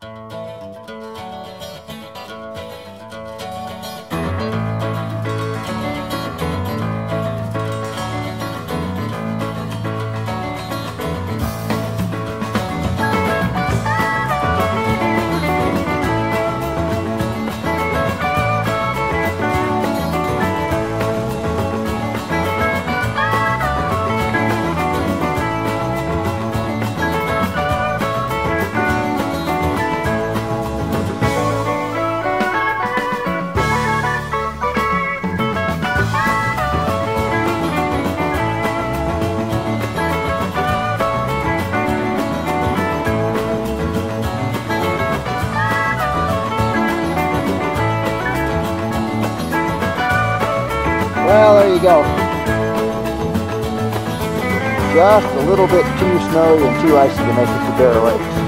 Well, there you go. Just a little bit too snowy and too icy to make it to Bear Lakes.